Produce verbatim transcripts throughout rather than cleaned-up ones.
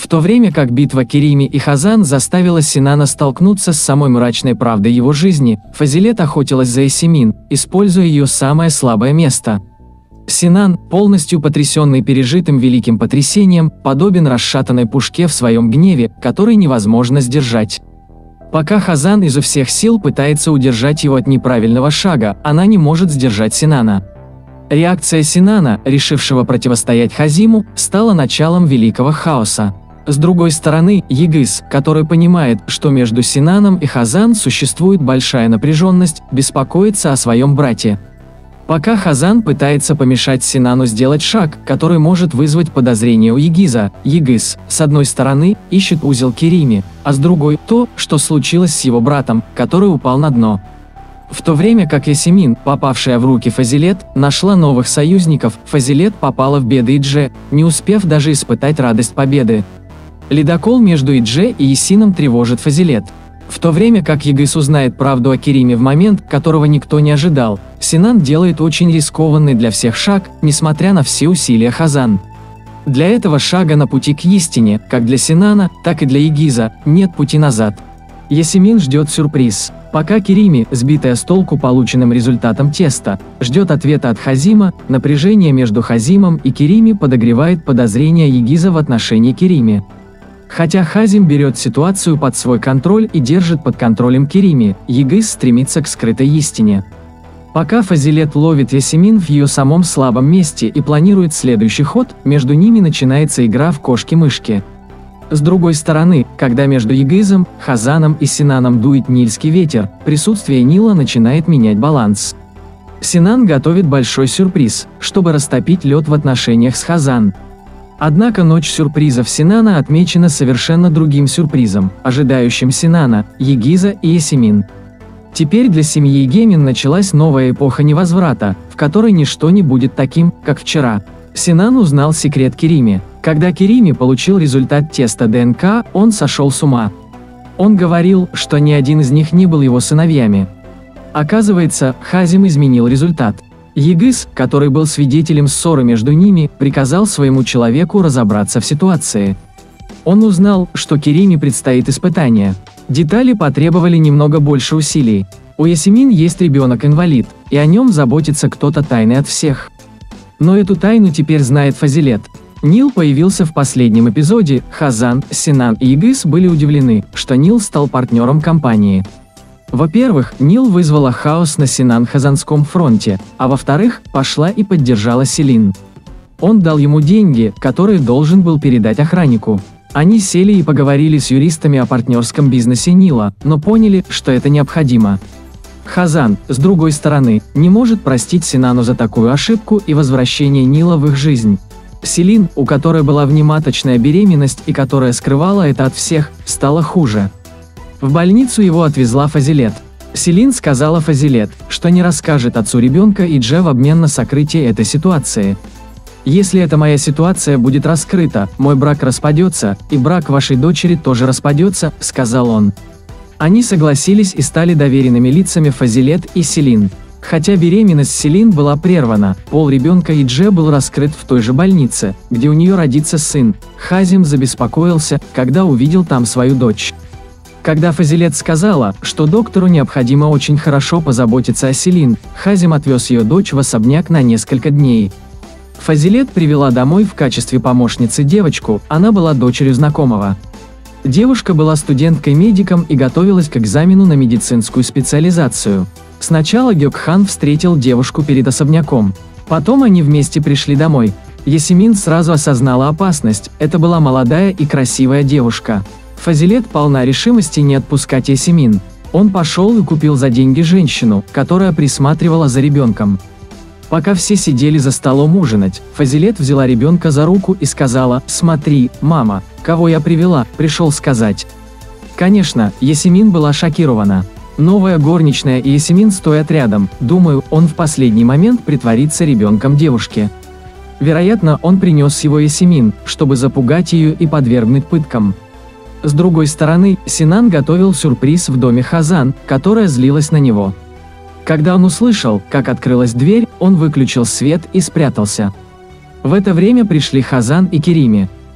то время как битва Керими и Хазан заставила Синана столкнуться с самой мрачной правдой его жизни, Фазилет охотилась за Ясемин, используя ее самое слабое место. Синан, полностью потрясенный пережитым великим потрясением, подобен расшатанной пушке в своем гневе, который невозможно сдержать. Пока Хазан изо всех сил пытается удержать его от неправильного шага, она не может сдержать Синана. Реакция Синана, решившего противостоять Хазиму, стала началом великого хаоса. С другой стороны, Егис, который понимает, что между Синаном и Хазан существует большая напряженность, беспокоится о своем брате. Пока Хазан пытается помешать Синану сделать шаг, который может вызвать подозрение у Егиза, Егис, с одной стороны, ищет узел Керими, а с другой – то, что случилось с его братом, который упал на дно. В то время как Ясемин, попавшая в руки Фазилет, нашла новых союзников, Фазилет попала в беды Идже, не успев даже испытать радость победы. Ледокол между Идже и Ясином тревожит Фазилет. В то время как Егис узнает правду о Кериме в момент, которого никто не ожидал, Синан делает очень рискованный для всех шаг, несмотря на все усилия Хазан. Для этого шага на пути к истине, как для Синана, так и для Егиза, нет пути назад. Ясемин ждет сюрприз. Пока Керими, сбитая с толку полученным результатом теста, ждет ответа от Хазима, напряжение между Хазимом и Керими подогревает подозрения Егиза в отношении Керими. Хотя Хазим берет ситуацию под свой контроль и держит под контролем Керими, Егис стремится к скрытой истине. Пока Фазилет ловит Ясемин в ее самом слабом месте и планирует следующий ход, между ними начинается игра в кошки-мышки. С другой стороны, когда между Егизом, Хазаном и Синаном дует нильский ветер, присутствие Нила начинает менять баланс. Синан готовит большой сюрприз, чтобы растопить лед в отношениях с Хазан. Однако ночь сюрпризов Синана отмечена совершенно другим сюрпризом, ожидающим Синана, Егиза и Ясемин. Теперь для семьи Егемин началась новая эпоха невозврата, в которой ничто не будет таким, как вчера. Синан узнал секрет Керими. Когда Керими получил результат теста ДНК, он сошел с ума. Он говорил, что ни один из них не был его сыновьями. Оказывается, Хазим изменил результат. Егис, который был свидетелем ссоры между ними, приказал своему человеку разобраться в ситуации. Он узнал, что Керими предстоит испытание. Детали потребовали немного больше усилий. У Ясемин есть ребенок-инвалид, и о нем заботится кто-то тайный от всех. Но эту тайну теперь знает Фазилет. Нил появился в последнем эпизоде, Хазан, Синан и Егис были удивлены, что Нил стал партнером компании. Во-первых, Нил вызвала хаос на Синан-Хазанском фронте, а во-вторых, пошла и поддержала Селин. Он дал ему деньги, которые должен был передать охраннику. Они сели и поговорили с юристами о партнерском бизнесе Нила, но поняли, что это необходимо. Хазан, с другой стороны, не может простить Синану за такую ошибку и возвращение Нила в их жизнь. Селин, у которой была внематочная беременность и которая скрывала это от всех, стало хуже. В больницу его отвезла Фазилет. Селин сказала Фазилет, что не расскажет отцу ребенка Идже в обмен на сокрытие этой ситуации. «Если эта моя ситуация будет раскрыта, мой брак распадется, и брак вашей дочери тоже распадется», – сказал он. Они согласились и стали доверенными лицами Фазилет и Селин. Хотя беременность Селин была прервана, пол ребенка Идже был раскрыт в той же больнице, где у нее родится сын. Хазим забеспокоился, когда увидел там свою дочь. Когда Фазилет сказала, что доктору необходимо очень хорошо позаботиться о Селин, Хазим отвез ее дочь в особняк на несколько дней. Фазилет привела домой в качестве помощницы девочку, она была дочерью знакомого. Девушка была студенткой-медиком и готовилась к экзамену на медицинскую специализацию. Сначала Гёкхан встретил девушку перед особняком. Потом они вместе пришли домой. Ясемин сразу осознала опасность, это была молодая и красивая девушка. Фазилет полна решимости не отпускать Ясемин. Он пошел и купил за деньги женщину, которая присматривала за ребенком. Пока все сидели за столом ужинать, Фазилет взяла ребенка за руку и сказала: «Смотри, мама, кого я привела, пришел сказать». Конечно, Ясемин была шокирована. Новая горничная и Ясемин стоят рядом, думаю, он в последний момент притворится ребенком девушки. Вероятно, он принес его Ясемин, чтобы запугать ее и подвергнуть пыткам. С другой стороны, Синан готовил сюрприз в доме Хазан, которая злилась на него. Когда он услышал, как открылась дверь, он выключил свет и спрятался. В это время пришли Хазан и Керими. Хазан, которая была одета в черное, и Керими, которая была одета в белое, они вошли в дом. Керими, которая была одета в черное, и Керими, которая была одета в белое, они вошли в дом. Керими, которая была одета в черное, и Керими, которая была одета в белое, они вошли в дом. Когда он услышал, как открылась дверь, он выключил свет и спрятался. В это время пришли Хазан и Керими.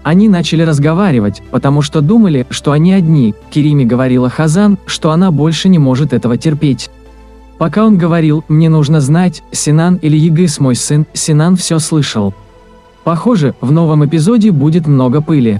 Они начали разговаривать, потому что думали, что они одни. Кериме говорила Хазан, что она больше не может этого терпеть. Пока он говорил «мне нужно знать, Синан или Егис мой сын», Синан все слышал. Похоже, в новом эпизоде будет много пыли.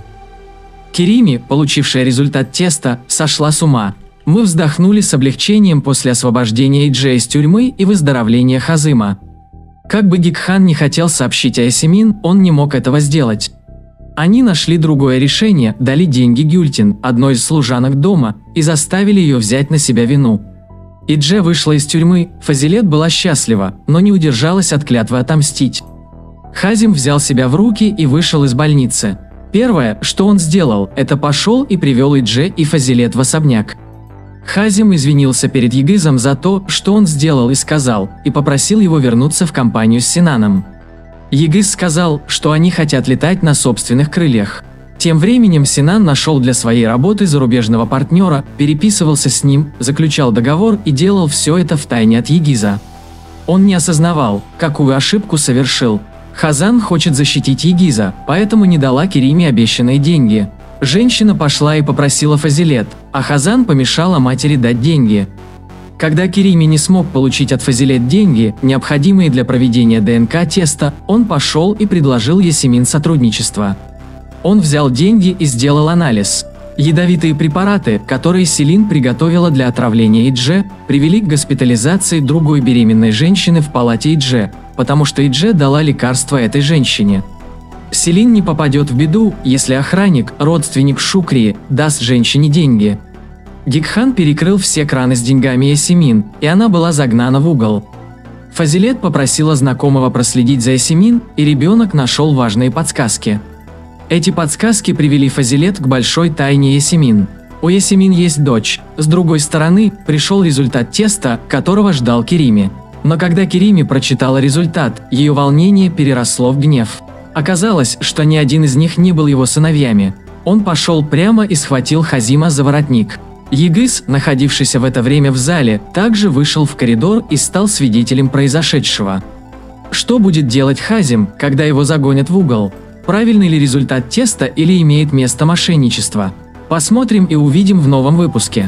Кериме, получившая результат теста, сошла с ума. Мы вздохнули с облегчением после освобождения Идже из тюрьмы и выздоровления Хазыма. Как бы Гикхан не хотел сообщить о Ясемин, он не мог этого сделать. Они нашли другое решение, дали деньги Гюльтин, одной из служанок дома, и заставили ее взять на себя вину. Идже вышла из тюрьмы, Фазилет была счастлива, но не удержалась от клятвы отомстить. Хазим взял себя в руки и вышел из больницы. Первое, что он сделал, это пошел и привел Идже и Фазилет в особняк. Хазим извинился перед Егизом за то, что он сделал и сказал, и попросил его вернуться в компанию с Синаном. Егиз сказал, что они хотят летать на собственных крыльях. Тем временем Синан нашел для своей работы зарубежного партнера, переписывался с ним, заключал договор и делал все это втайне от Егиза. Он не осознавал, какую ошибку совершил. Хазан хочет защитить Егиза, поэтому не дала Кериме обещанные деньги. Женщина пошла и попросила Фазилет, а Хазан помешала матери дать деньги. Когда Кериме не смог получить от Фазилет деньги, необходимые для проведения ДНК-теста, он пошел и предложил Ясемин сотрудничество. Он взял деньги и сделал анализ. Ядовитые препараты, которые Селин приготовила для отравления Идже, привели к госпитализации другой беременной женщины в палате Идже, потому что Идже дала лекарство этой женщине. Селин не попадет в беду, если охранник, родственник Шукрии, даст женщине деньги. Гикхан перекрыл все краны с деньгами Ясемин, и она была загнана в угол. Фазилет попросила знакомого проследить за Ясемин, и ребенок нашел важные подсказки. Эти подсказки привели Фазилет к большой тайне Ясемин. У Ясемин есть дочь. С другой стороны, пришел результат теста, которого ждал Кериме. Но когда Кериме прочитала результат, ее волнение переросло в гнев. Оказалось, что ни один из них не был его сыновьями. Он пошел прямо и схватил Хазима за воротник. Егис, находившийся в это время в зале, также вышел в коридор и стал свидетелем произошедшего. Что будет делать Хазим, когда его загонят в угол? Правильный ли результат теста или имеет место мошенничество? Посмотрим и увидим в новом выпуске.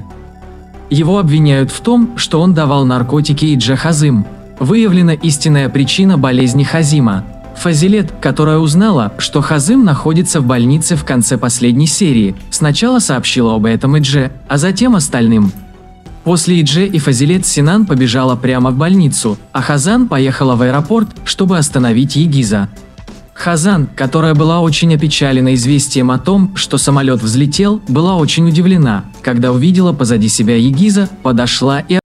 Его обвиняют в том, что он давал наркотики Идже Хазим. Выявлена истинная причина болезни Хазима. Фазилет, которая узнала, что Хазим находится в больнице в конце последней серии, сначала сообщила об этом Идже, а затем остальным. После Идже и Фазилет Синан побежала прямо в больницу, а Хазан поехала в аэропорт, чтобы остановить Егиза. Хазан, которая была очень опечалена известием о том, что самолет взлетел, была очень удивлена, когда увидела позади себя Егиза, подошла и